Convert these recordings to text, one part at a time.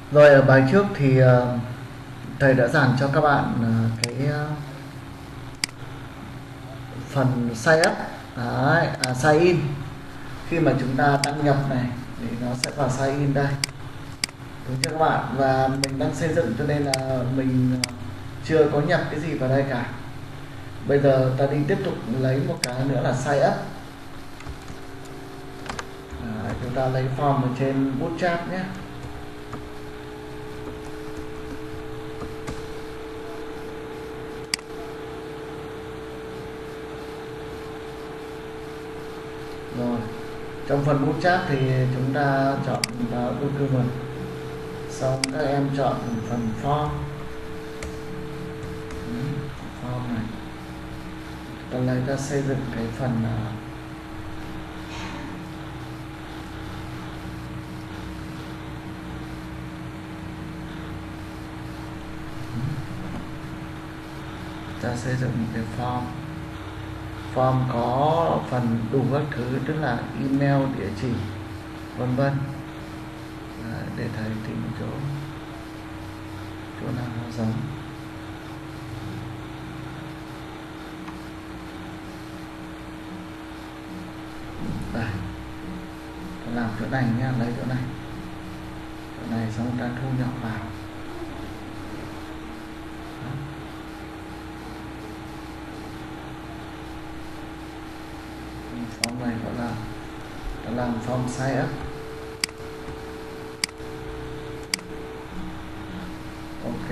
Rồi ở bài trước thì thầy đã giảng cho các bạn cái phần sign up, đấy, sign in. Khi mà chúng ta đăng nhập này thì nó sẽ vào sign in đây, đúng chưa các bạn? Và mình đang xây dựng cho nên là mình chưa có nhập cái gì vào đây cả. Bây giờ ta đi tiếp tục lấy một cái nữa là sign up. Chúng ta lấy form ở trên Bootstrap nhé. Rồi, trong phần Bootstrap thì chúng ta chọn vào document, xong các em chọn phần form. Form này ta lấy ta xây dựng cái phần ta xây dựng một cái form có phần đủ các thứ, tức là email, địa chỉ, vân vân, để thầy tìm chỗ nào nó giống. Đây, ta làm chỗ này nha, lấy chỗ này xong ta thu nhỏ vào. Form này gọi là ta làm form sign up. Ok,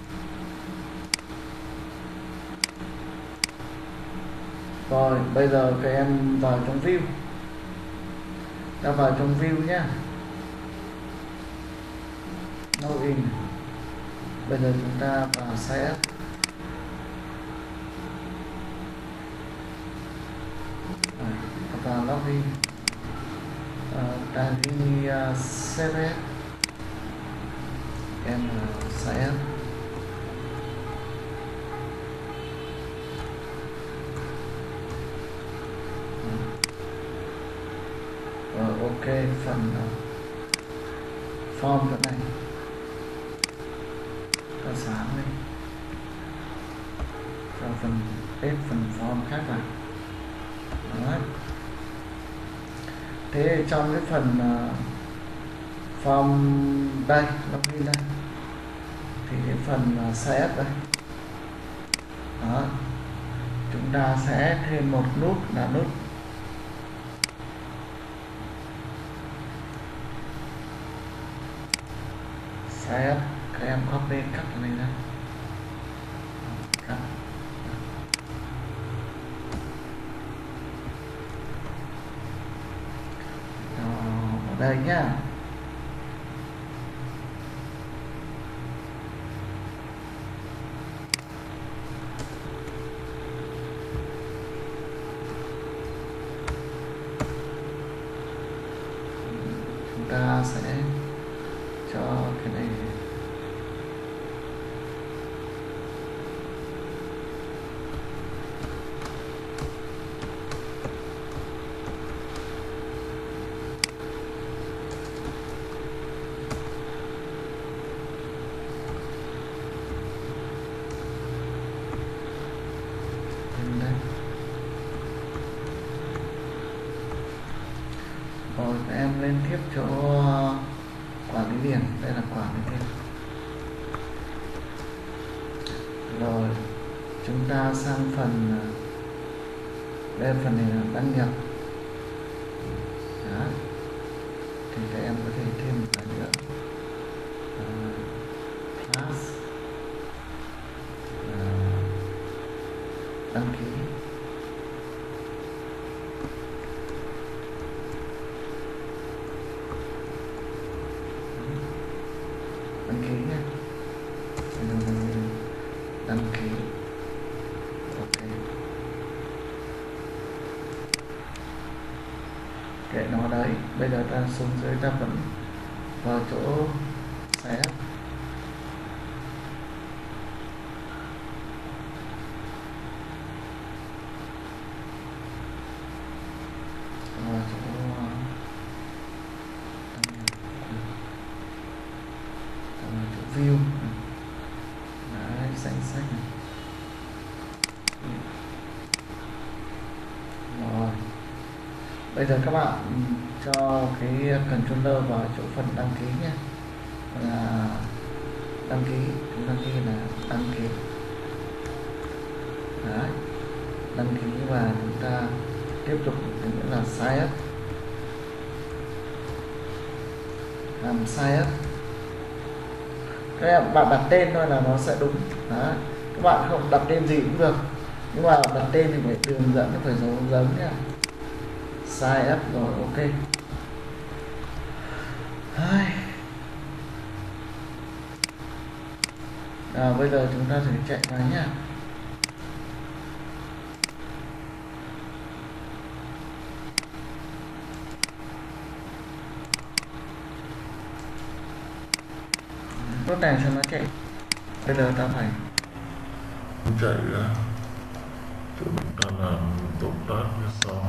rồi bây giờ các em vào trong view, ta vào trong view nhé, login. Bây giờ chúng ta vào sign up. Vào login, ta ghi CVS, em sign up. Ok, phần form chỗ này ta sáng lên, cho phần form khác vào. Đấy. Thế trong cái phần form đây, login đây, thì cái phần sign up đây, đó, chúng ta sẽ thêm một nút là nút sign up. Các em copy cắt cái này ra, cắt. Ở đây nhá, chúng ta sẽ cho cái này lên đây. Rồi các em lên tiếp chỗ quản lý điểm, đây là quản lý điểm. Rồi chúng ta sang phần đây, phần này là đăng nhập. Đó, thì các em có thể thêm một cái nữa, class đăng ký. Đăng ký nhé, đăng ký. Ok, kệ nó đấy. Bây giờ ta xuống dưới, ta vẫn vào chỗ xé, vào chỗ Bây giờ các bạn cho cái controller vào chỗ phần đăng ký nhé, là đăng ký, chúng ta ghi là đăng ký. Đấy, đăng ký và chúng ta tiếp tục nữa là sign up, làm sign up. Các bạn đặt tên thôi là nó sẽ đúng. Đấy, các bạn không đặt tên gì cũng được, nhưng mà đặt tên thì phải đường dẫn, nó phải giống nhé. Sign up rồi, ok. Bây giờ chúng ta thử chạy vào nhé. Lúc này cho nó chạy. Bây giờ ta phải chạy ra, chúng ta làm động tác như sau.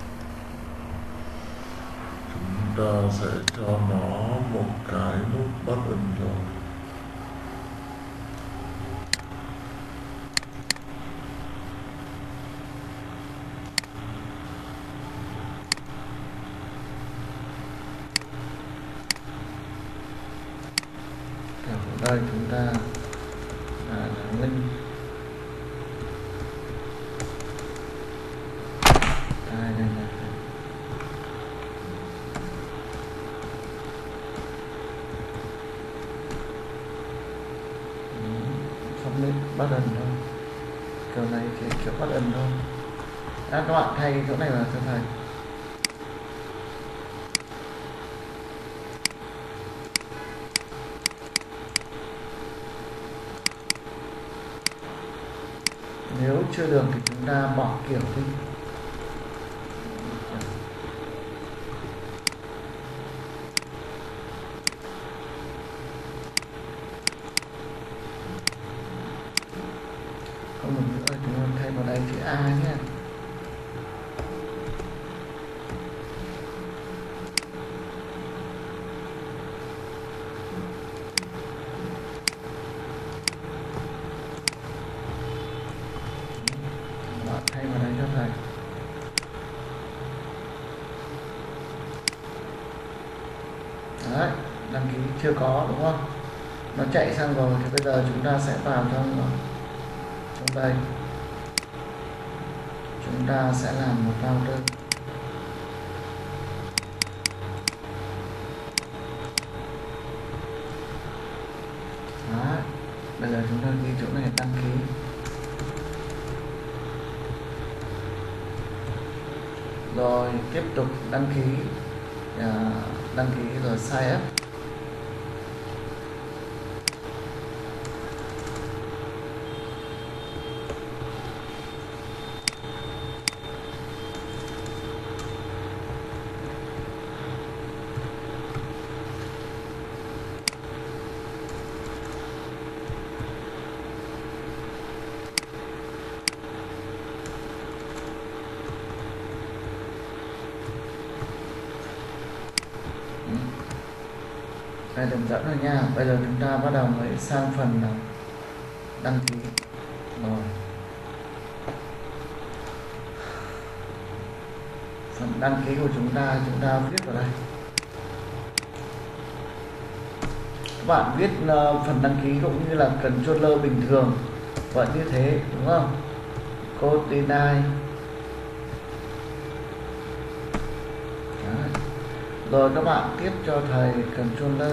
Chúng ta sẽ cho nó một cái nút button rồi. ở đây chúng ta link đây này. Submit button thôi, kiểu này thì kiểu button thôi. Các bạn thay chỗ này vào cho thầy. Nếu chưa được thì chúng ta bỏ kiểu đi. Không được nữa, chúng ta thay vào đây chữ A nhé. Thay vào đây cho thầy. Đấy, đăng ký chưa có đúng không? Nó chạy sang rồi thì bây giờ chúng ta sẽ vào trong đây. Chúng ta sẽ làm một router. Đấy, bây giờ chúng ta ghi chỗ này đăng ký. Rồi tiếp tục đăng ký rồi sign up. Đây đường dẫn rồi nha. Bây giờ chúng ta bắt đầu mới sang phần đăng ký rồi. Phần đăng ký của chúng ta viết vào đây. Các bạn viết phần đăng ký cũng như là controller bình thường vẫn như thế đúng không? Code deny. Rồi các bạn tiếp cho thầy controller.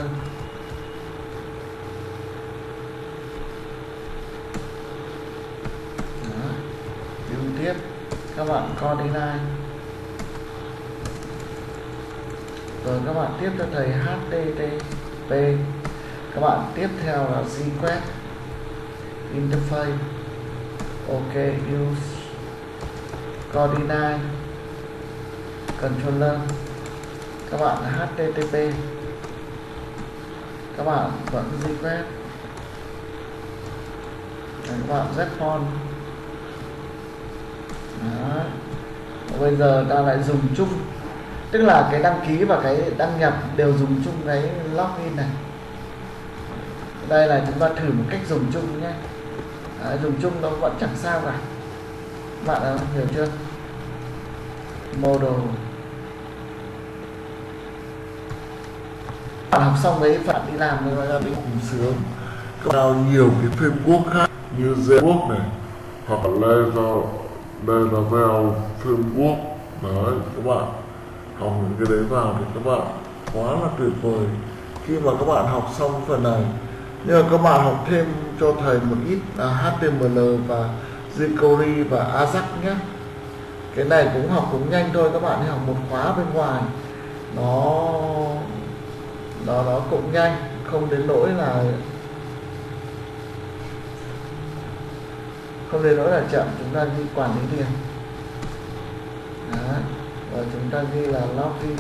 Điều tiếp các bạn code deny. Rồi các bạn tiếp cho thầy HTTP. Các bạn tiếp theo là request interface. Ok, use code deny controller. Các bạn HTTP, các bạn vẫn request, các bạn respond. Đó. Bây giờ ta lại dùng chung, tức là cái đăng ký và cái đăng nhập đều dùng chung cái login này. Đây là chúng ta thử một cách dùng chung nhé. Dùng chung nó vẫn chẳng sao cả. Bạn hiểu chưa? Model bạn học xong đấy bạn đi làm thì gọi là bị cũng sướng. Các bạn vào nhiều cái framework khác như ZWorks này, hoặc là Laravel framework đấy, các bạn học những cái đấy vào thì các bạn quá là tuyệt vời khi mà các bạn học xong phần này. Nhưng mà các bạn học thêm cho thầy một ít HTML và jQuery và Ajax nhé. Cái này cũng học cũng nhanh thôi, các bạn đi học một khóa bên ngoài nó cũng nhanh, không đến nỗi là chậm. Chúng ta ghi quản lý liền đấy, và chúng ta ghi là login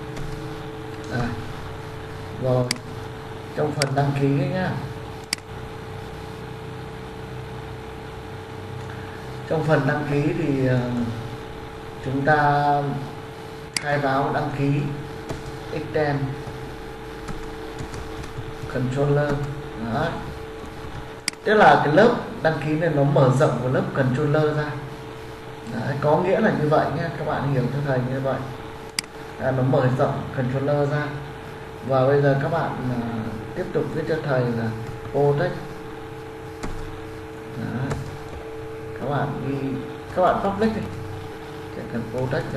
rồi trong phần đăng ký ấy nhá. Trong phần đăng ký thì chúng ta khai báo đăng ký extend controller đấy. Tức là cái lớp đăng ký này nó mở rộng của lớp controller ra đấy, có nghĩa là như vậy nhé, các bạn hiểu cho thầy như vậy. Nó mở rộng controller ra. Và bây giờ các bạn tiếp tục viết cho thầy là protect đấy. Các bạn ghi, các bạn public đi, chỉ cần protect được.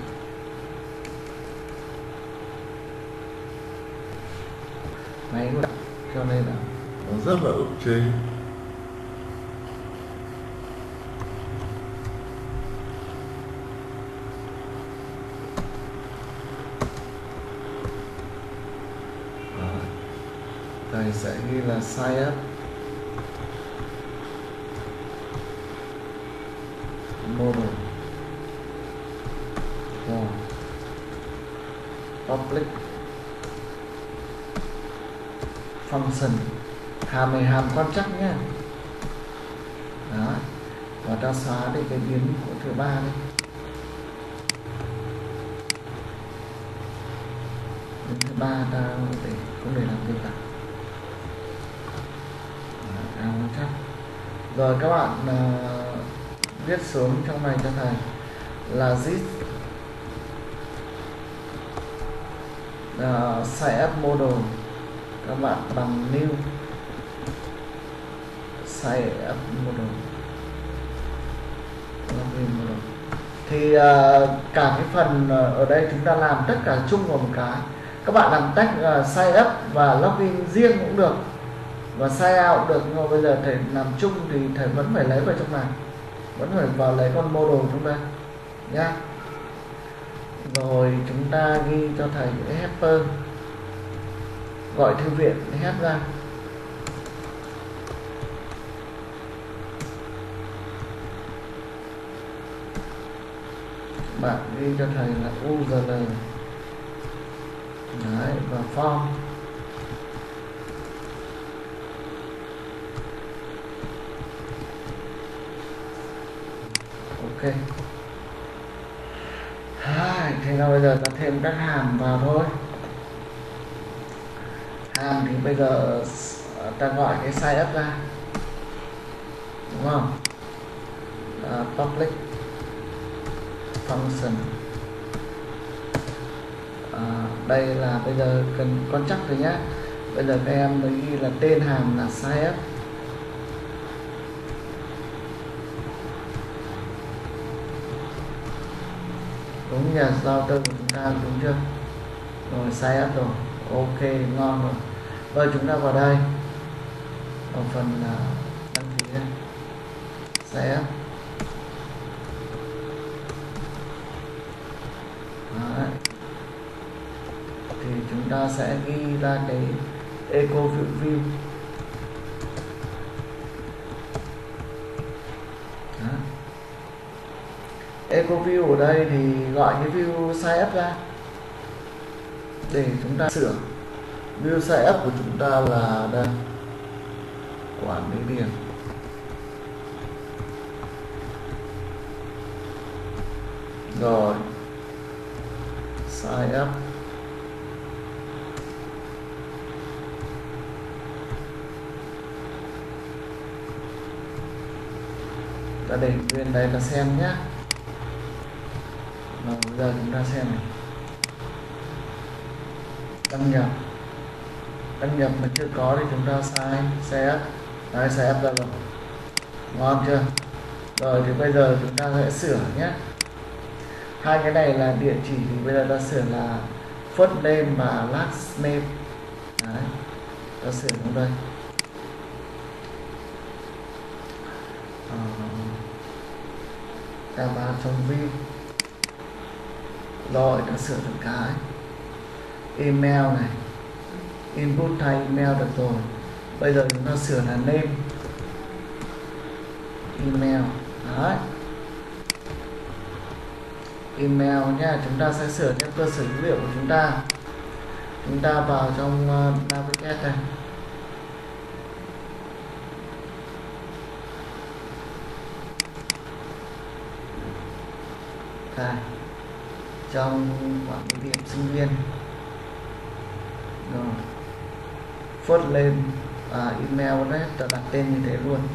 Máy nó cho nên là nó rất là ức chế. Thầy sẽ ghi là sign up model rồi public function, hàm này hàm quan trắc nhé. Đó, và ta xóa đi cái biến của thứ ba đi. Biến thứ ba ta để không để làm việc cả. Quan trắc. Rồi các bạn viết xuống trong này cho thầy là zip sign up model, các bạn bằng new sign up model. Thì cả cái phần ở đây chúng ta làm tất cả chung vào một cái. Các bạn làm tách sign up và login riêng cũng được, và sign out cũng được, nhưng mà bây giờ thầy làm chung thì thầy vẫn phải lấy vào trong này, vẫn phải vào lấy con model trong đây nhá. Rồi chúng ta ghi cho thầy cái helper, gọi thư viện help ra. Bạn ghi cho thầy là URL đấy, và form. Ok. Thế nào bây giờ ta thêm các hàm vào thôi. Hàm thì bây giờ ta gọi cái sign up ra, đúng không? Public function. Đây là bây giờ cần con chắc rồi nhá. Bây giờ các em mới ghi là tên hàm là sign up. Đúng nhờ, router của chúng ta đúng chưa? Rồi sign up rồi, ok, ngon rồi. Rồi chúng ta vào đây, vào phần đăng ký đây, sign up. Đấy. Thì chúng ta sẽ ghi ra cái eco view. Eco view ở đây thì gọi cái view sign up ra để chúng ta sửa. View sign up của chúng ta là đây, quản lý điền. Rồi sign up. Ta để nguyên đây là xem nhé. Bây giờ chúng ta xem này, đăng nhập đăng nhập mà chưa có thì chúng ta sign up. Đấy, sign up ra rồi, ngon chưa? Rồi thì bây giờ chúng ta sẽ sửa nhé. Hai cái này là địa chỉ thì bây giờ ta sửa là first name và last name. Đấy, ta sửa trong đây. Ta vào trong view rồi ta sửa được cái email này, input thay email được rồi. Bây giờ chúng ta sửa là name email. Đấy, email nha, chúng ta sẽ sửa theo cơ sở dữ liệu của chúng ta. Chúng ta vào trong navigate này, đây, trong quản lý điểm sinh viên rồi, first name email đấy, ta đặt tên như thế luôn.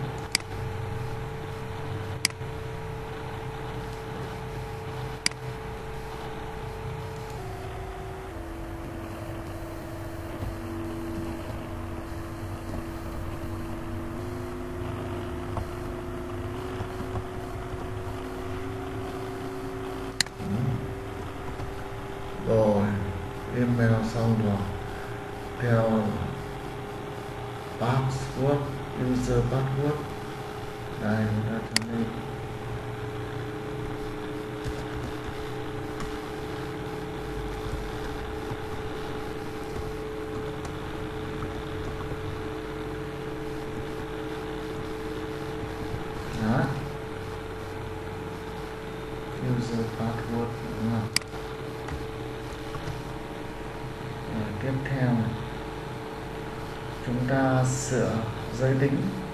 Rồi email xong rồi, theo password, user password đây, chúng ta cho lên đó, user password đúng không? Tiếp theo này, chúng ta sửa giới tính,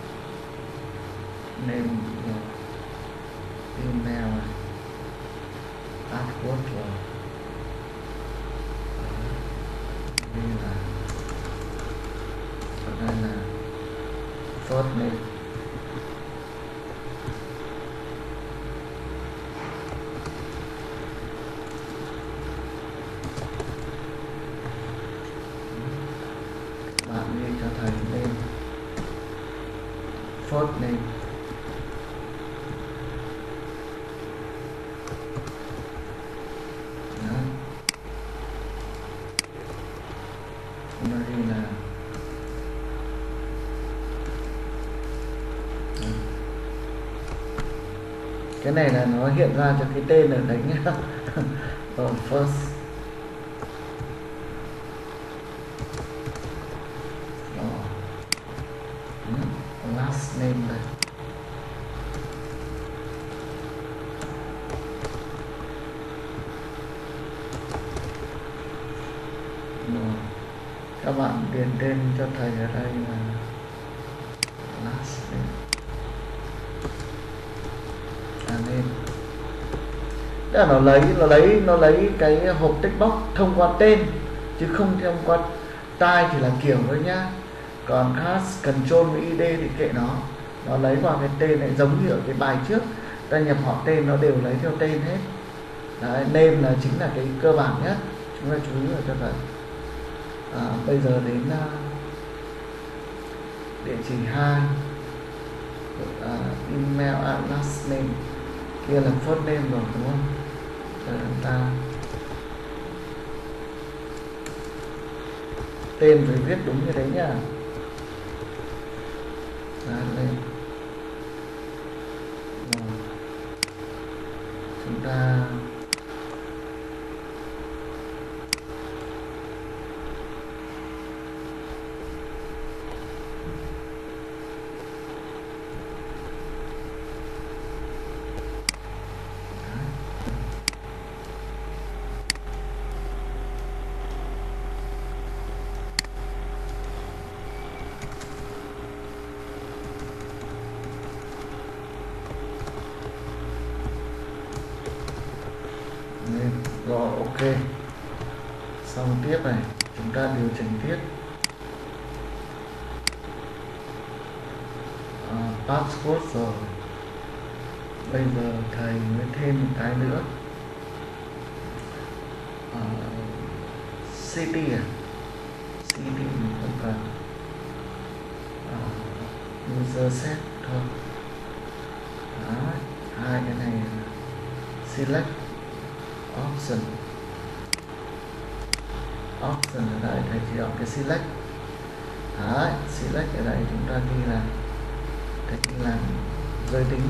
name rồi, email này, password rồi, đây là, ở đây là first name, bạn ghi cho thầy tên first name, đó, nó ghi là đó. Cái này là nó hiện ra cho cái tên ở đấy nhá. Rồi first last name đây, rồi các bạn điền tên cho thầy ở đây là last name, name. Tức là nó lấy cái hộp text box thông qua tên chứ không thông qua tai thì là kiểu thôi nhá. Còn class control với id thì kệ nó lấy vào cái tên này, giống như ở cái bài trước ta nhập họ tên nó đều lấy theo tên hết. Đấy, name là chính là cái cơ bản nhất, chúng ta chú ý vào cho thầy. Bây giờ đến địa chỉ 2, email last name, kia là first name rồi đúng không? Rồi chúng ta tên phải viết đúng như thế nhá. Lên rồi, chúng ta lên rồi, ok. Xong tiếp này, chúng ta điều chỉnh tiếp password rồi. Bây giờ thầy mới thêm một cái nữa, city city mình không cần, user set thôi. Đấy, hai cái này là select option. Option ở đây thầy chỉ chọn cái select. Đấy, select ở đây chúng ta ghi là giới tính.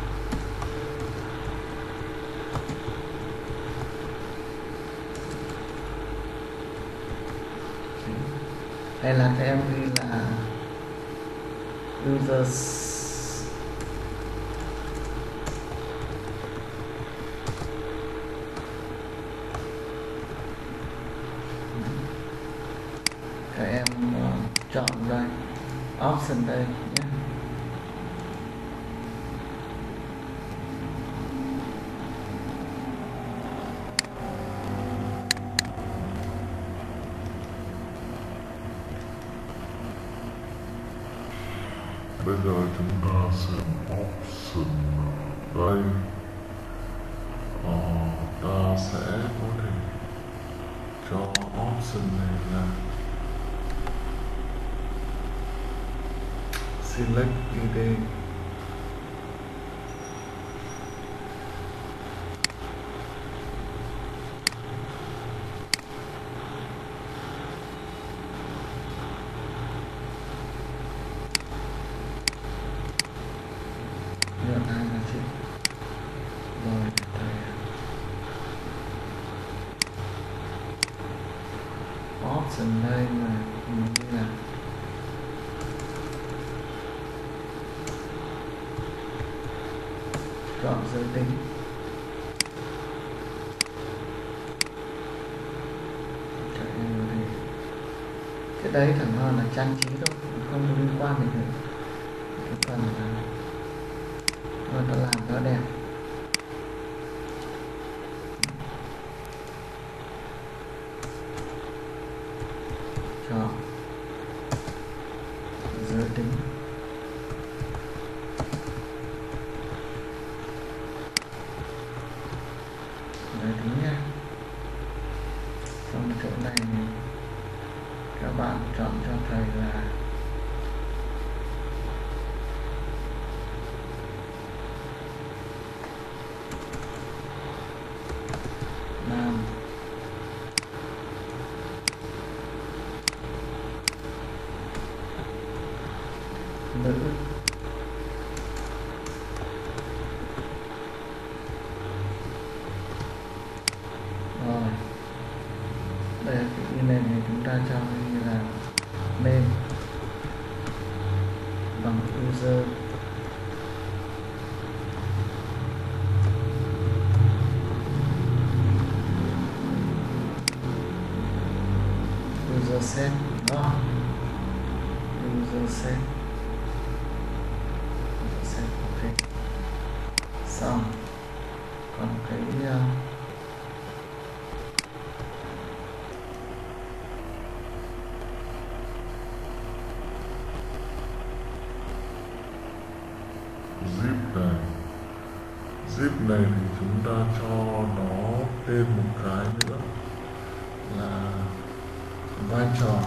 Hay là các em ghi là users các em chọn đây option đây nhé. Bây giờ chúng ta xem option đây. Ta sẽ có thể cho option này là select ID. Nhận hai là chị rồi thầy option đây mà mình ghi là chọn giới tính. Cái đấy thẳng hơn là trang trí thôi, không liên quan đến cái phần là ta làm nó đẹp. Chọn giới tính. Giới tính nha. Trong chỗ này các bạn chọn cho thầy là nam. Nữ. Rồi đây là cái email này chúng ta cho như là name bằng user set đó, user set ok. Xong còn cái zip này thì chúng ta cho nó thêm một cái nữa là vai trò.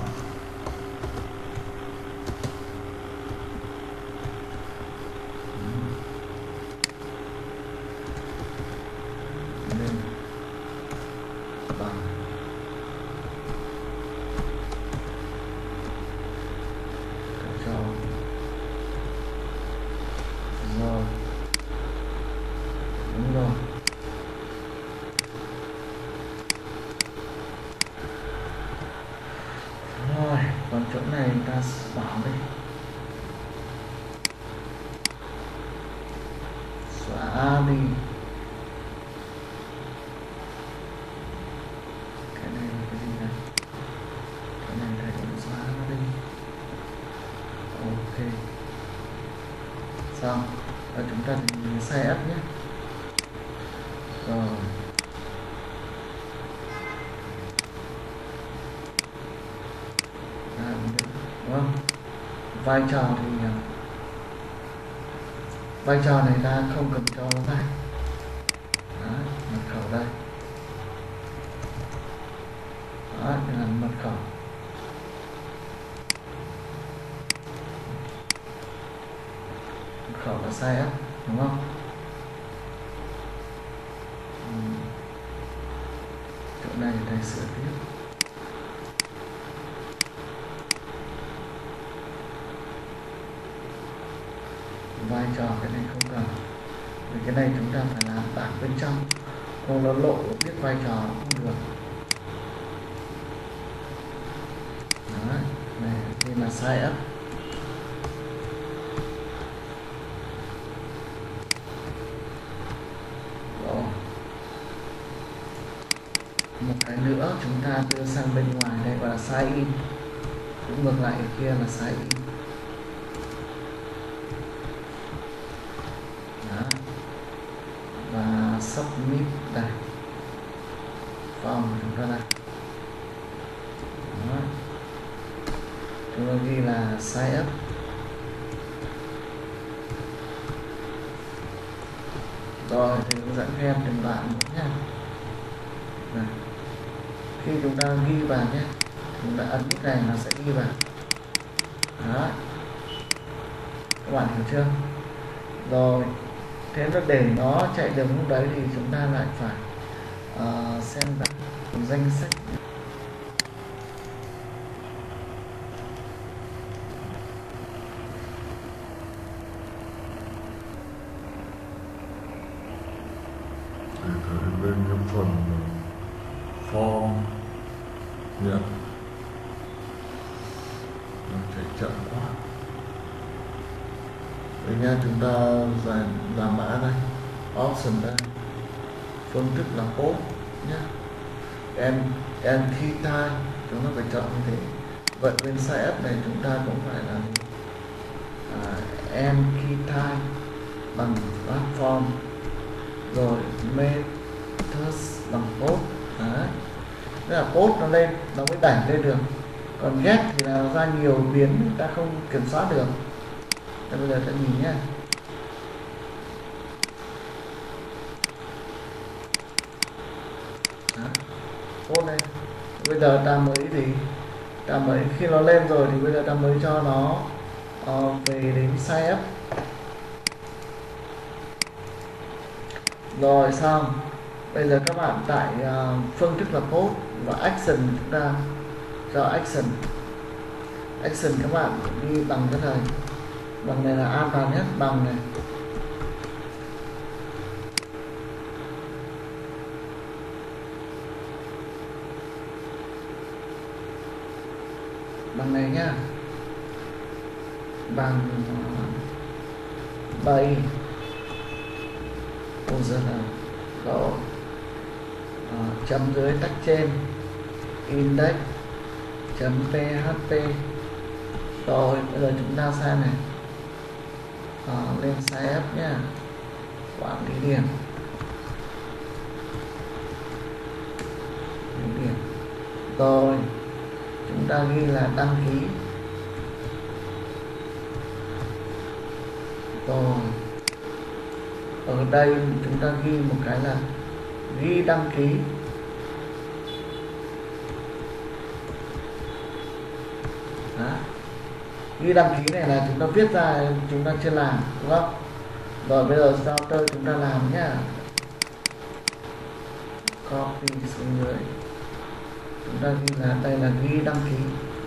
Nên bằng cho rồi. Đúng rồi. Rồi, còn chỗ này ta bỏ đi. Xóa đi. Cái này là cái gì này? Cái này thầy cũng xóa nó đi. Ok. Xong. Và chúng ta sẽ up nhé. Rồi. Đúng không? Vai trò thì vai trò này ta không cần cho nó vào. Đó, mật khẩu đây. Đó, đây là mật khẩu. là sai up, đúng không? Chỗ này thầy sửa tiếp. Vai trò cái này không cần, vì cái này chúng ta phải làm tảng bên trong, không nó lộ biết vai trò không được. Đó, này đây là sai up. Đó. Một cái nữa chúng ta đưa sang bên ngoài đây gọi là sai in, cũng ngược lại kia là sai in. Đó. Và submit đây, form chúng ta này. Đó. Chúng ta ghi là sign up. Rồi thì hướng dẫn các em từng đoạn nữa nha. Này. Khi chúng ta ghi vào nhé, chúng ta ấn nút này nó sẽ ghi vào. Đó. Các bạn hiểu chưa? Rồi thế là để nó chạy được lúc đấy thì chúng ta lại phải xem lại danh sách. Bên cái phần form nhận nó chạy chậm quá. Đây nha, chúng ta giảm mã đây, option đây, phương thức là post nhé, and key time chúng ta phải chọn như thế. Vậy bên site app này chúng ta cũng phải là and key time bằng platform, rồi methods bằng post. Đấy, tức là post nó lên nó mới đẩy lên được, còn get thì là ra nhiều biến ta không kiểm soát được. Thế bây giờ ta nhìn nhé. Post đây, bây giờ ta mới khi nó lên rồi thì bây giờ ta mới cho nó về đến sign up. Rồi xong, bây giờ các bạn tại phương thức là post và action, chúng ta cho action các bạn đi bằng cái này, bằng này là an toàn nhất, bằng này. Bằng này nhá, bằng 7 position, rồi chấm dưới tách trên index .php. Rồi bây giờ chúng ta sang này, lên site app nhá, quản lý điểm, rồi chúng ta ghi là đăng ký. Rồi ở đây chúng ta ghi một cái là ghi đăng ký. Đó. Ghi đăng ký này là chúng ta viết ra, chúng ta chưa làm, đúng không? Rồi bây giờ starter chúng ta làm nhá, copy xuống dưới, chúng ta ghi là đây là ghi đăng ký.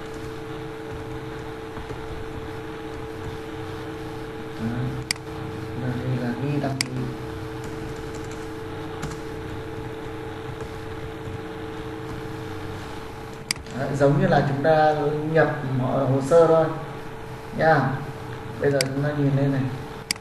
Đây là ghi đăng ký. Đấy, giống như là chúng ta nhập hồ sơ thôi nha. Bây giờ chúng ta nhìn lên này,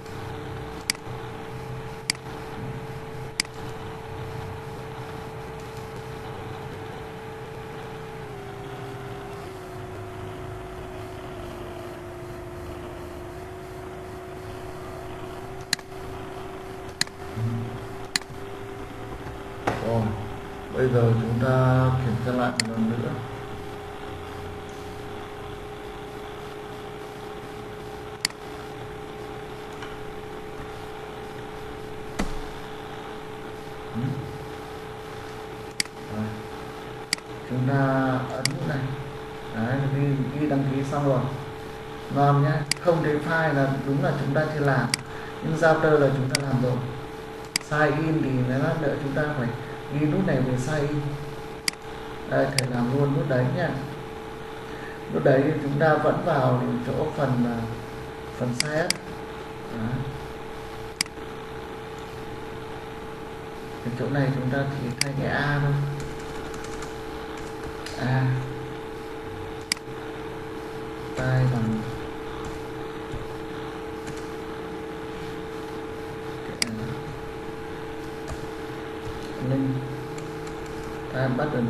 rồi bây giờ chúng ta kiểm tra lại một lần nữa. Rồi. Chúng ta ấn này. Đấy, ghi đăng ký xong rồi, ngon nhá. Không thấy file là đúng là chúng ta chưa làm, Nhưng router là chúng ta làm rồi. Sign in thì lát nữa chúng ta phải ghi nút này về sign in. Đây, thầy làm luôn nút đấy nha. Nút đấy thì chúng ta vẫn vào chỗ phần sign up. Cái chỗ này chúng ta chỉ thay cái A thôi. A tay bằng link time button.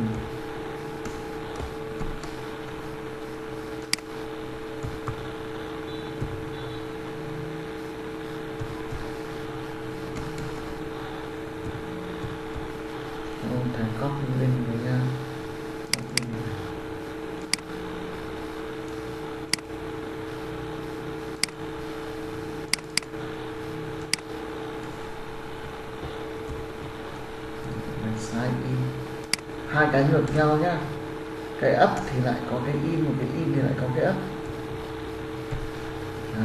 Thầy copy link này nha. Sign in. Hai cái ngược nhau nhá. Cái up thì lại có cái in, một cái in thì lại có cái up. Đó.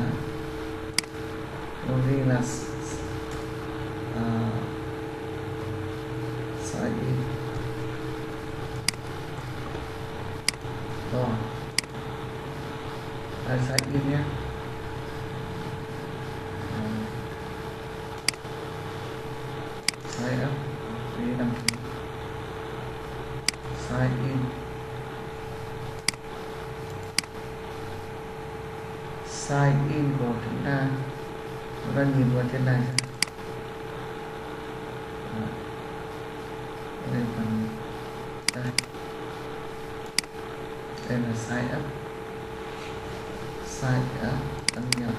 Rồi là sign in. Rồi. Đây sign in nhé. Sign up. Đi đăng ký. Sign in. Sign in của chúng ta nhìn vào trên này. Đây phần đây. Đây là sign up. Sign up đăng nhập.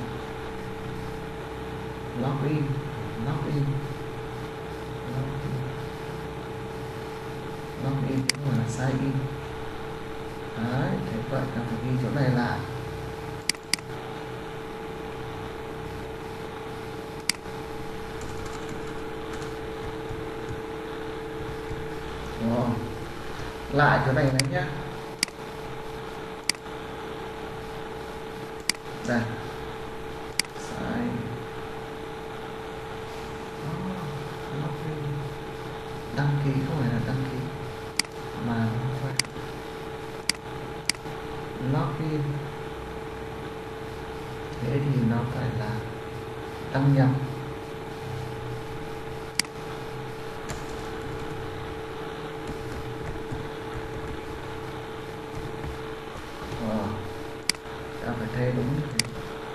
Login. Login cũng gọi là sign in. Đấy, thế vậy ta phải ghi chỗ này lại. Rồi. Lại chỗ này này nhá. Đây. Sign. Đăng ký không phải là đăng ký mà không phải login. Thế thì nó phải là đăng nhập. Ta phải thay đúng như thế.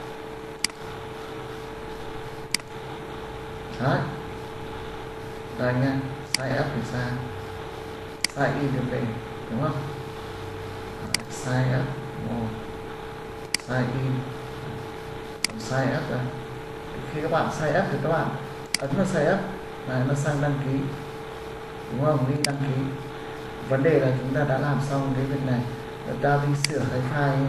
Đấy. Đây nha. Sign up thì ra, sign in được về, đúng không? Sign up, sign in, còn sign up rồi. Khi các bạn sign up thì các bạn ấn vào sign up là nó sang đăng ký, đúng không? Đi đăng ký. Vấn đề là chúng ta đã làm xong cái việc này, ta đi sửa cái file,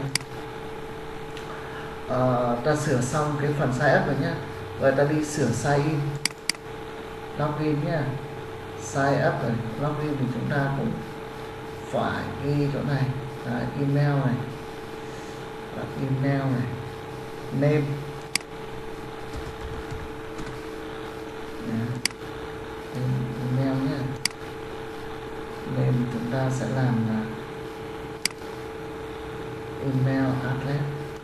ta sửa xong cái phần sign up rồi nhá, rồi ta đi sửa sign in, login nhá. Sign up rồi, login thì chúng ta cũng phải ghi chỗ này. Đấy, email này, name. Đấy, email nhé. Name chúng ta sẽ làm là email address.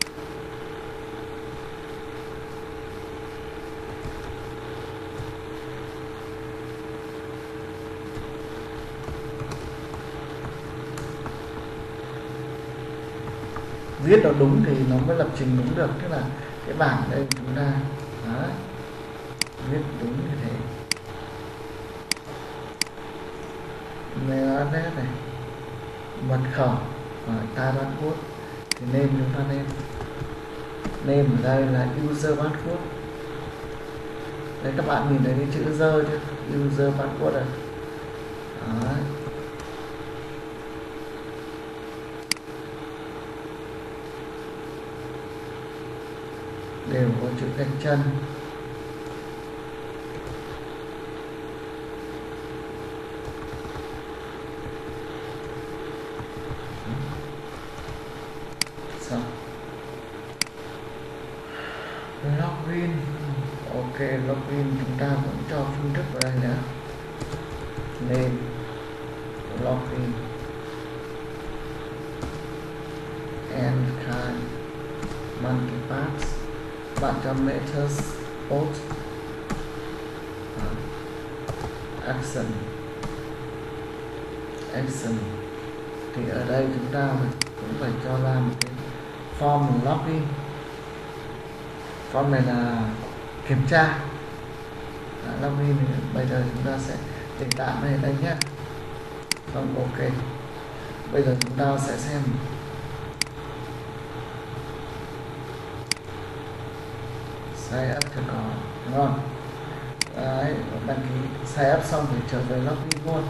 Viết nó đúng thì nó mới lập trình đúng được, tức là cái bảng đây chúng ta đó, viết đúng như thế. Email address này, mật khẩu và ta password thì name chúng ta name ở đây là user password. Đấy, các bạn nhìn thấy cái chữ user chứ, user password này. Đấy. Đều có chữ gạch chân. Xong. Login. login chúng ta cũng cho phương thức vào đây nữa, name login and kind multipass, bạn cho methods post action thì ở đây chúng ta cũng phải cho ra một cái form login. Form này là kiểm tra login thì bây giờ chúng ta sẽ để tạm ở đây nhé. Xong ok, bây giờ chúng ta sẽ xem sign up cho có, đúng không? Đấy, đăng ký sign up xong thì trở về login luôn.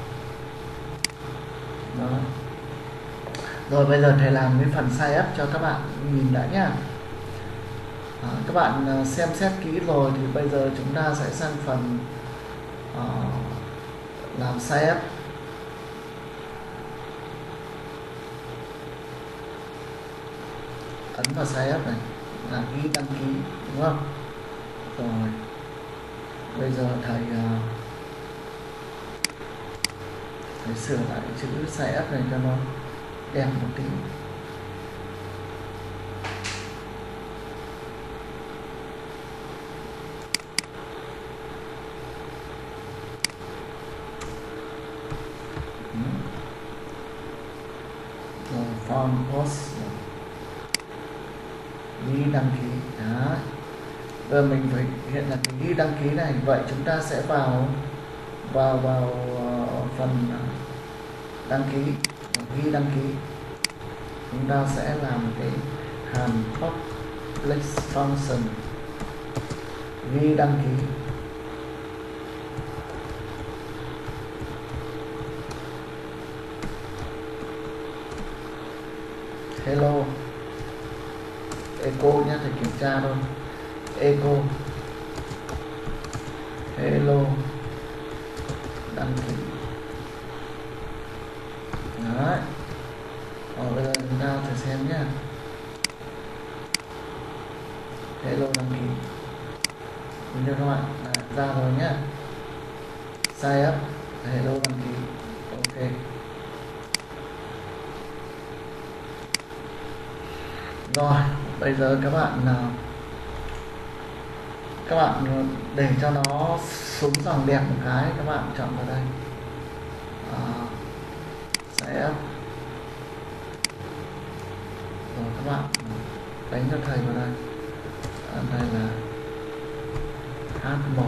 Đó. Rồi bây giờ thầy làm cái phần sign up cho các bạn nhìn đã nhá. Các bạn xem xét kỹ rồi thì bây giờ chúng ta sẽ sang phần làm sign up. Ấn vào sign up này là ghi đăng ký, đúng không? Rồi bây giờ thầy sửa lại chữ sign up này cho nó đẹp một tí. Rồi form post ghi đăng ký đó. Giờ mình phải hiện là cái ghi đăng ký này, vậy chúng ta sẽ vào phần đăng ký, ghi đăng ký. Chúng ta sẽ làm cái hàm public function ghi đăng ký. Hello echo nhé, thầy kiểm tra thôi. Echo hello đăng ký. Đấy. Bây giờ chúng ta thử xem nhé. Hello đăng ký. Nhìn cho các bạn ra rồi nhé. Sign up hello đăng ký. Ok. Rồi bây giờ các bạn để cho nó xuống dòng đẹp một cái, các bạn chọn vào đây sẽ rồi các bạn đánh cho thầy vào đây. Đây là H1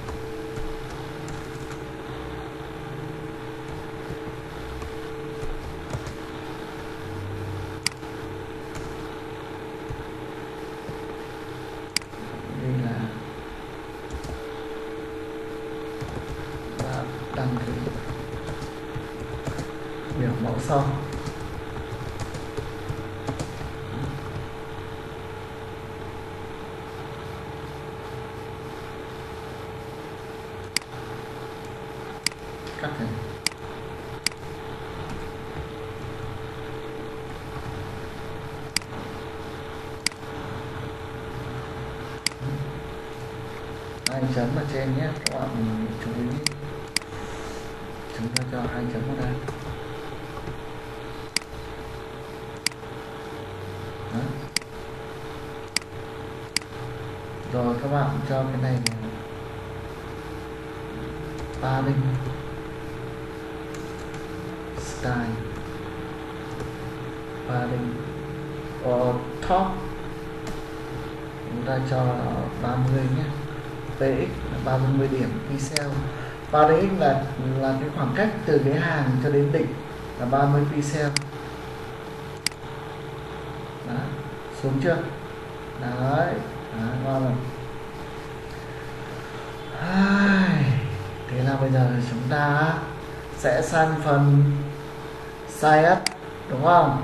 đăng ký biểu mẫu sau. Cắt này. Hai chấm ở trên nhé, các bạn mình chú ý. Chúng ta cho 2 chấm vào đây. Đó. Rồi các bạn cho cái này là padding style padding top chúng ta cho 30 nhé. PX là 30 điểm pixel. Padding là cái khoảng cách từ cái hàng cho đến đỉnh là 30 pixel. Đó, xuống chưa? Đấy, ngon rồi. Thế là bây giờ chúng ta sẽ sang phần sign up, đúng không?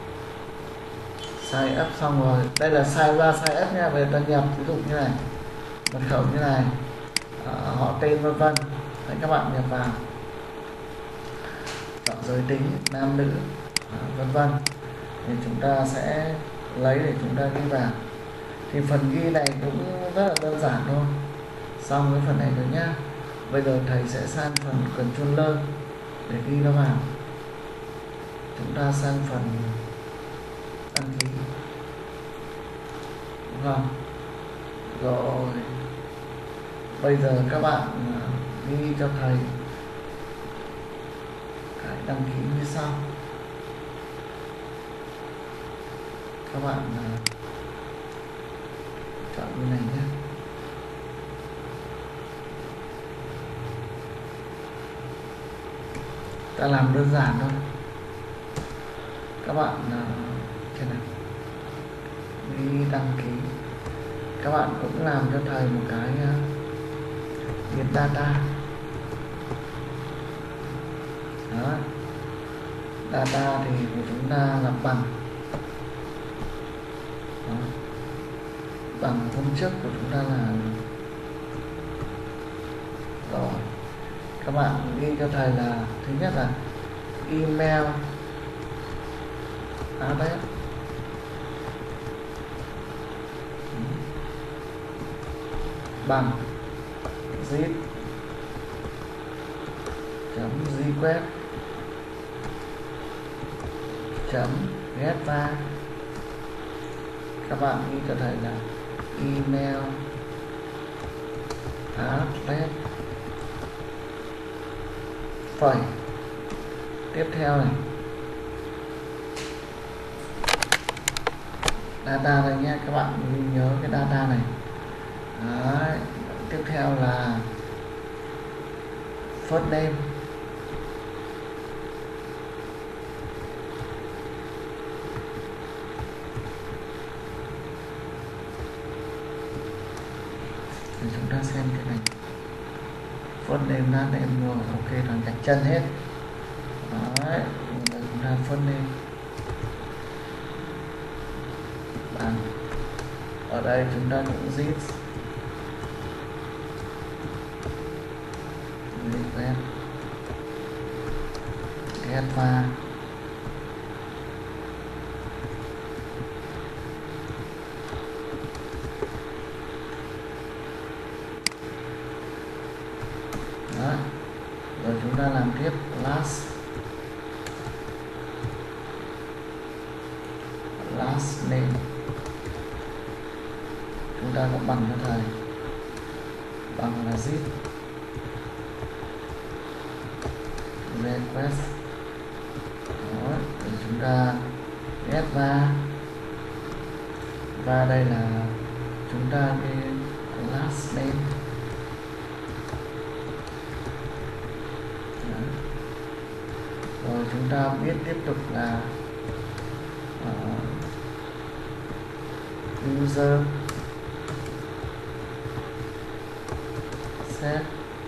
Sign up xong rồi, đây là sign ra sign up nha. Bây giờ đăng nhập ví dụ như này, mật khẩu như này, họ tên vân vân. Đấy, các bạn nhập vào, chọn giới tính nam nữ vân vân, thì chúng ta sẽ lấy để chúng ta ghi vào. Thì phần ghi này cũng rất là đơn giản thôi. xong cái phần này rồi nhá. Bây giờ thầy sẽ sang phần controller để ghi nó vào. Chúng ta sang phần đăng ký, đúng không? Rồi bây giờ các bạn ghi cho thầy cái đăng ký như sau. Các bạn chọn như này nhé. Ta làm đơn giản thôi. Các bạn thế nào, ghi đăng ký. Các bạn cũng làm cho thầy một cái get data. Đó. Data thì của chúng ta là bằng. Đó. Bằng hôm trước của chúng ta là rồi. Các bạn ghi cho thầy là thứ nhất là email address bằng zip request get va. Các bạn ghi cho thầy là email address phẩy. Tiếp theo này data này nhé, các bạn nhớ cái data này. Đấy. Tiếp theo là first name, thì chúng ta xem cái này. First name, last name rồi, ok, toàn gạch chân hết. Đấy, chúng ta first name bằng, ở đây chúng ta cũng zip request get va. Đó. Rồi chúng ta làm tiếp last name. Chúng ta cũng bằng cho thầy, bằng là zip request. Đó. Rồi chúng ta get va. Và đây là chúng ta cái last name. Đó. Rồi chúng ta biết tiếp tục là user set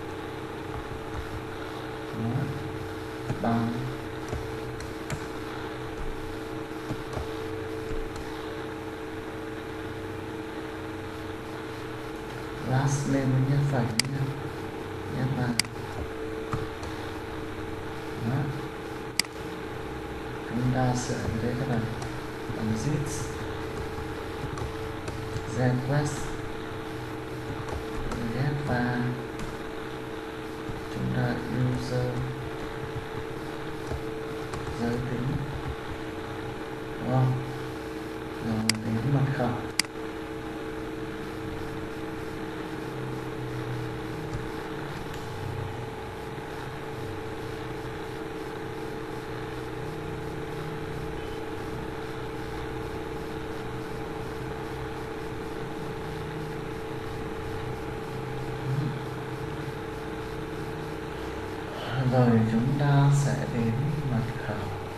bằng last name nhé, phải nhé, nhé vào. Đó. Chúng ta sửa như thế các bạn, bằng zip request get và chúng ta user giới tính, đúng không? Rồi đến mật khẩu. Rồi chúng ta sẽ đến mật khẩu.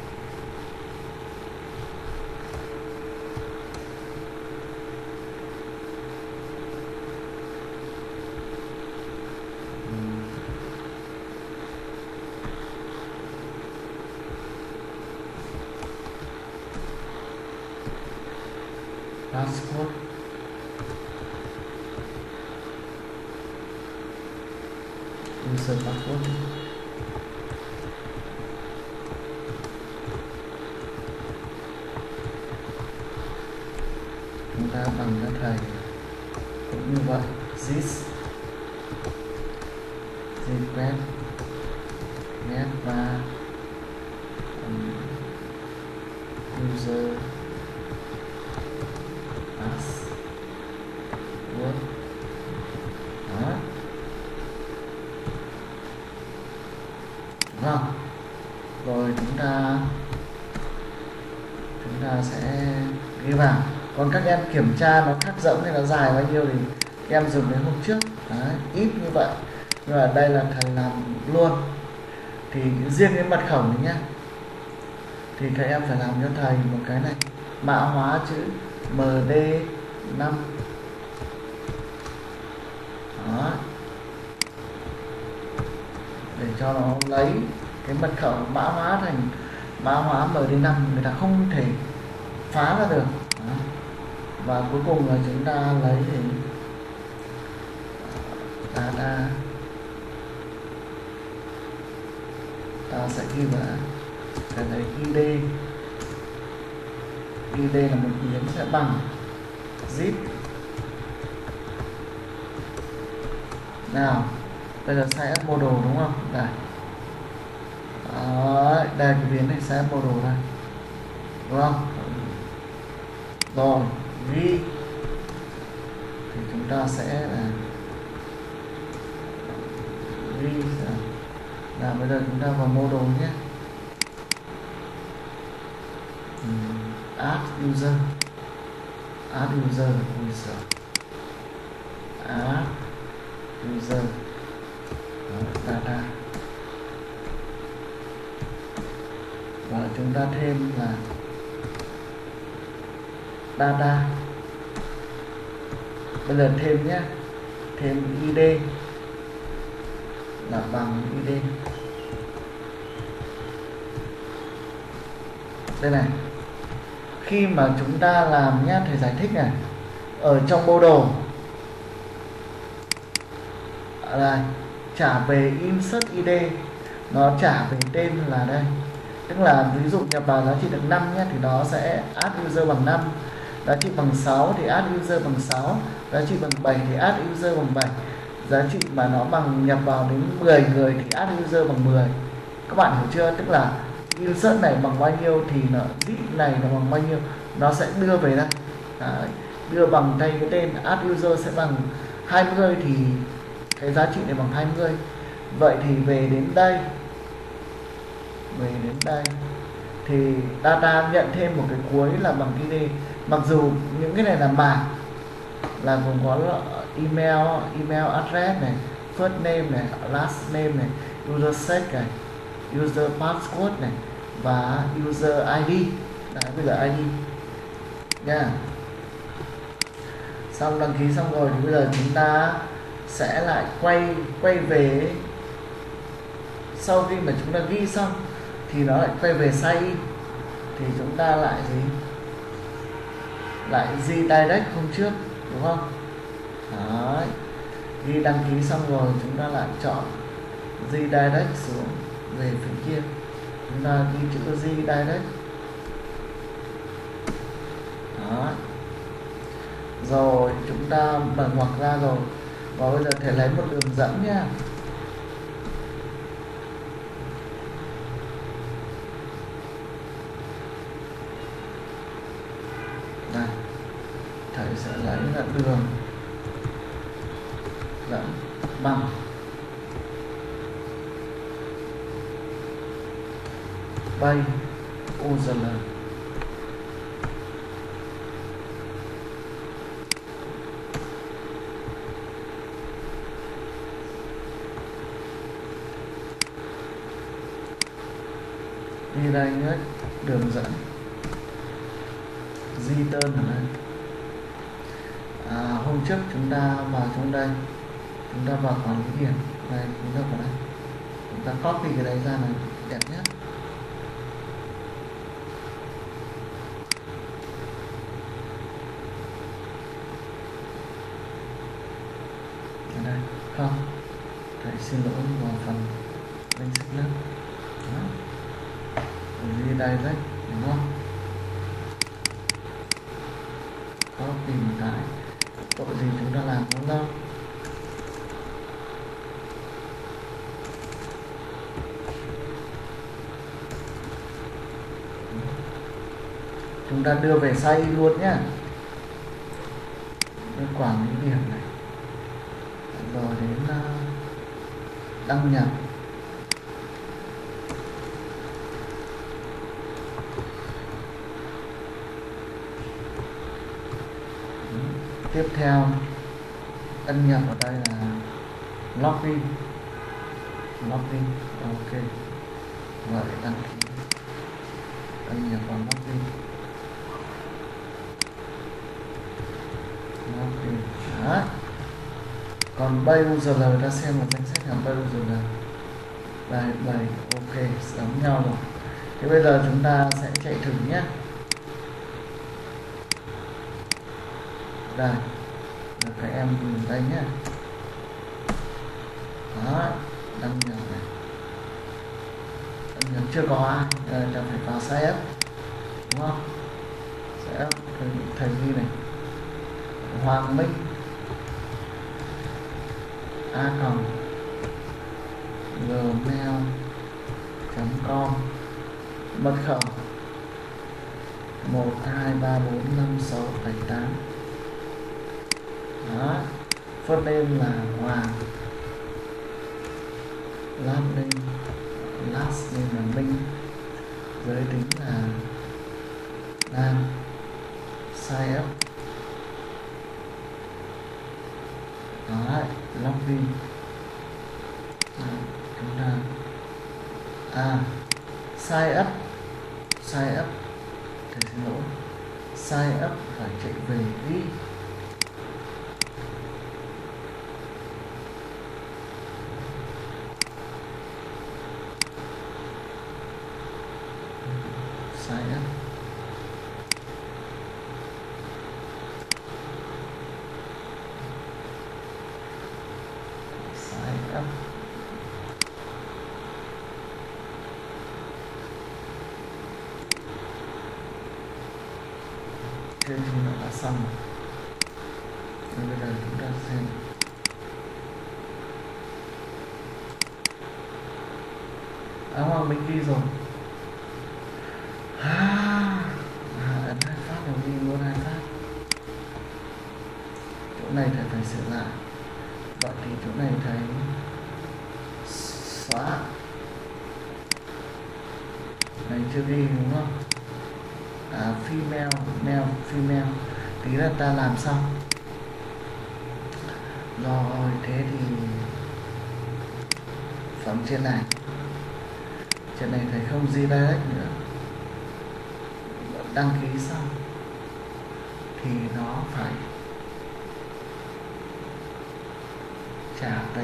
Passport. User password. Chúng ta bằng cho thầy cũng như vậy, this request get và user password. Đó. Đúng không? Rồi chúng ta sẽ ghi vào. Còn các em kiểm tra nó cắt rỗng hay nó dài bao nhiêu thì em dùng đến hôm trước. Đấy, ít như vậy. Nhưng mà đây là thầy làm luôn. Thì riêng cái mật khẩu này nhá, thì các em phải làm cho thầy một cái này, mã hóa chữ MD5. Đó. Để cho nó lấy cái mật khẩu mã hóa thành mã hóa MD5, người ta không thể phá ra được. Đó. Và cuối cùng là chúng ta lấy thì data, ta sẽ ghi vào cái này ID. ID là một biến sẽ bằng zip. Nào, bây giờ sai up model đúng không? Đây. Đấy, đây cái biến này sai up model đây. Đúng không? Rồi, ghi thì chúng ta sẽ là ghi là bây giờ chúng ta vào model nhé. Add user, add user, add user. Đó, data. Và chúng ta thêm là data. Bây giờ thêm nhé, thêm ID là bằng ID. Đây này, khi mà chúng ta làm nhé, thầy giải thích này, ở trong model đây, trả về insert ID, nó trả về tên là đây, tức là ví dụ nhập vào giá trị được 5 nhé, thì nó sẽ add user bằng 5, giá trị bằng 6 thì add user bằng 6, giá trị bằng 7 thì add user bằng 7, giá trị mà nó bằng nhập vào đến 10 người thì add user bằng 10. Các bạn hiểu chưa? Tức là insert này bằng bao nhiêu thì nó zip này nó bằng bao nhiêu, nó sẽ đưa về đây. Đấy, đưa bằng tay cái tên add user sẽ bằng 20 thì cái giá trị này bằng 20. Vậy thì về đến đây thì data nhận thêm một cái cuối là bằng ID. Mặc dù những cái này là mảng, là gồm có email address này, first name này, last name này, user set này, user password này và user ID. Đấy, bây giờ ID nha. Xong đăng ký xong rồi thì bây giờ chúng ta sẽ lại quay về. Sau khi mà chúng ta ghi xong thì nó lại quay về sign in, thì chúng ta lại redirect hôm trước, đúng không? Đấy, ghi đăng ký xong rồi chúng ta lại chọn redirect xuống về phía kia, chúng ta ghi chữ redirect. Đó, rồi chúng ta mở ngoặc ra rồi, và bây giờ thầy lấy một đường dẫn nha. Đây, thầy sẽ lấy là đường dẫn bằng bay URL. Đi đây nhé, đường dẫn return ở đây. Hôm trước chúng ta vào trong đây, chúng ta vào quản lý điểm đây, chúng ta vào đây, chúng ta copy cái đấy ra này đẹp nhất. Ở đây không, thầy xin lỗi vào phần danh sách lớp. Đó, redirect, đúng không? Copy một cái, tội gì chúng ta làm đúng không? chúng ta đưa về sign in luôn nhé. Quản lý điểm này, rồi đến đăng nhập. Tiếp theo đăng nhập ở đây là login. Ok, rồi đăng ký, đăng nhập vào login. Đó. Còn bay URL ta xem một danh sách là bay URL đây, ok, giống nhau rồi. Thế bây giờ chúng ta sẽ chạy thử nhé. Đây, được các em nhìn đây nhé. Đó, đăng nhập này, đăng nhập chưa có ai, ta phải vào sign up, đúng không? Sign up thầy ghi này, Hoàng Minh @gmail.com, mật khẩu 12345678. Đó, first name là Hoàng, last name là Minh, giới tính là nam, sign up. Đó, login. Chúng ta sign up, thầy xin lỗi, sign up phải chạy về đi. Sign up. Thế chúng ta đã xong rồi. Bây giờ chúng ta xem Hoàng Minh ghi rồi. Ấn hai phát rồi, ghi luôn hai phát. Chỗ này thầy phải sửa lại. Vậy thì chỗ này thầy xóa. Này chưa ghi đúng không? Female, male, female. Tí là ta làm xong. Rồi, thế thì phần trên này thầy không redirect nữa. Đăng ký xong thì nó phải trả về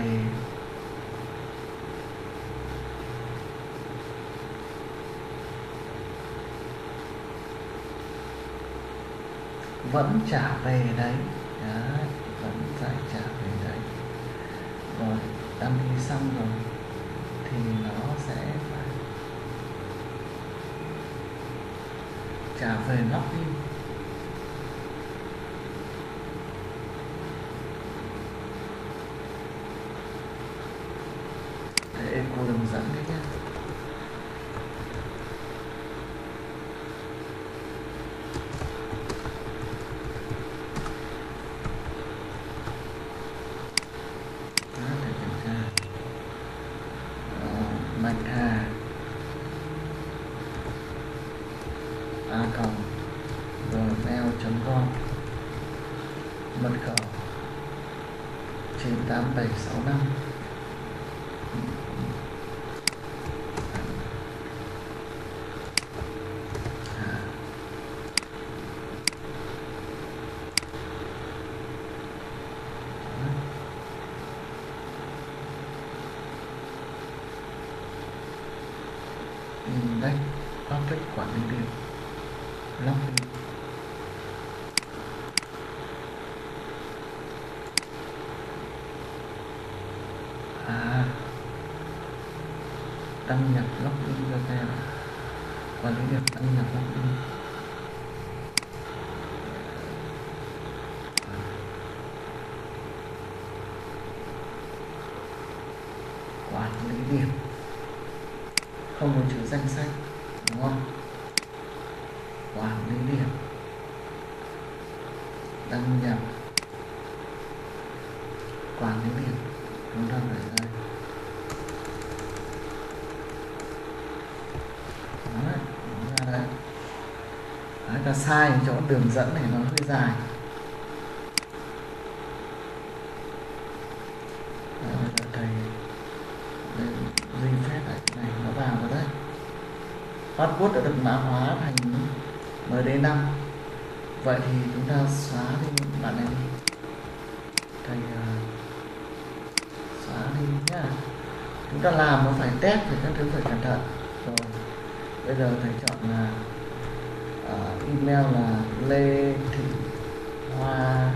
vẫn trả về đấy. Đấy, vẫn phải trả về đấy. Rồi đăng ký xong rồi thì nó sẽ phải trả về login. Thế cô hướng dẫn đấy nhé. Mạnh Hà @gmail.com, mật khẩu 98765. Đây, public quản lý điểm, login. Đăng nhập login cho các em. Quản lý điểm đăng nhập login. Quản lý điểm, không có chữ danh sách, đúng không? quản lý điểm, đăng nhập, quản lý điểm, chúng ta phải đây. Đấy, ra đấy. Đấy, ta sai chỗ đường dẫn này nó hơi dài. Đấy, thầy refresh lại cái này nó vào rồi đấy. Password đã được mã hóa thành MD5. Vậy thì chúng ta xóa đi bạn này đi. Thầy xóa đi nhá. Chúng ta làm nó phải test, phải các thứ phải cẩn thận. Rồi bây giờ thầy chọn là email là lê thị hoa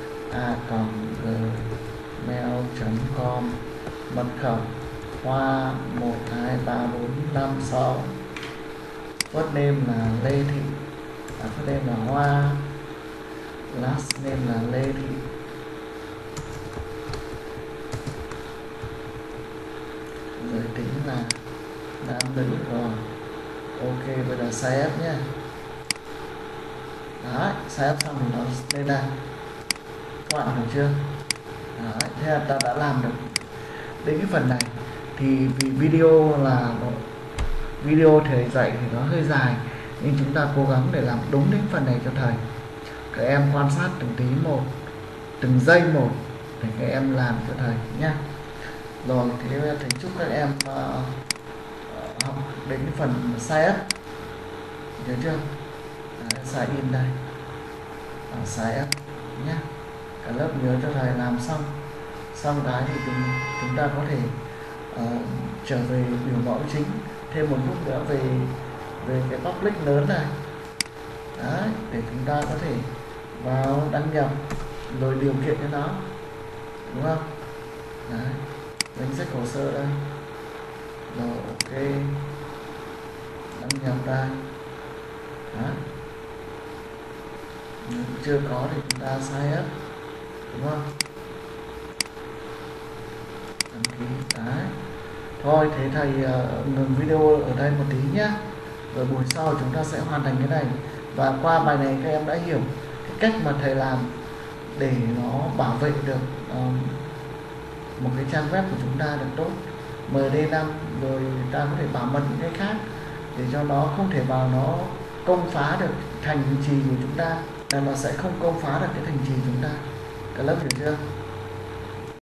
a.gmail.com, mật khẩu hoa 123456, first name là Lê Thị, first name là Hoa, last name là Lê Thị. Giới tính là nam nữ rồi. Ok, bây giờ save nhé. Đấy, save xong thì nó lên đây. Các bạn hiểu chưa? Đấy, thế là ta đã làm được đến cái phần này. Thì vì video thầy dạy thì nó hơi dài, nhưng chúng ta cố gắng để làm đúng đến phần này cho thầy. Các em quan sát từng tí một, từng giây một để các em làm cho thầy nhé. Rồi, thế thầy chúc các em học đến cái phần sign up, nhớ chưa? Sign in đây, sign up nhé. Cả lớp nhớ cho thầy làm xong cái thì chúng ta có thể trở về biểu mẫu chính thêm một lúc nữa về cái public lớn này. Đấy, để chúng ta có thể vào đăng nhập rồi điều kiện cho nó, đúng không? Đấy, danh sách hồ sơ đây. Rồi ok, đăng nhập đây. Đấy, nếu chưa có thì chúng ta sign up, đúng không? Đăng ký. Đấy, thôi thế thầy ngừng video ở đây một tí nhé, rồi buổi sau chúng ta sẽ hoàn thành cái này. Và qua bài này các em đã hiểu cái cách mà thầy làm để nó bảo vệ được một cái trang web của chúng ta được tốt, MD5, rồi ta có thể bảo mật những cái khác để cho nó không thể vào nó công phá được thành trì của chúng ta, là nó sẽ không công phá được cái thành trì chúng ta. Cả lớp hiểu chưa?